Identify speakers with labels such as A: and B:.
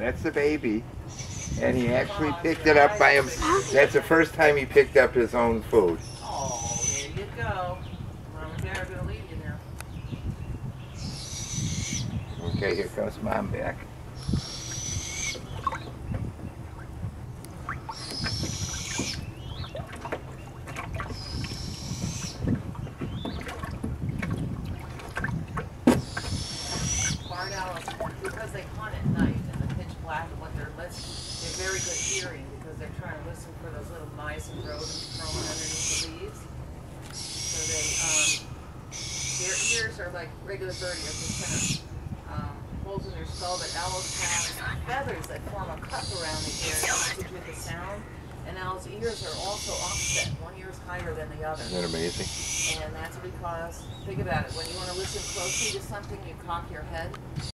A: That's the baby. And he actually picked it up by him. That's the first time he picked up his own food.
B: Oh, there you go. Mom and Dad are going to leave you now.
A: Okay, here comes Mom back.
B: Barred owls, because they hunt at night in the pitch black, what they're very good hearing because they're trying to listen for those little mice and rodents crawling underneath the leaves. So their ears are like regular bird ears, with kind of holes in their skull, but owls have feathers that form a cup around the ear to get the sound. And owls' ears are also offset. One ear is higher than the other.
A: Isn't that amazing?
B: And that's because, think about it, when you want to listen closely to something, you cock your head.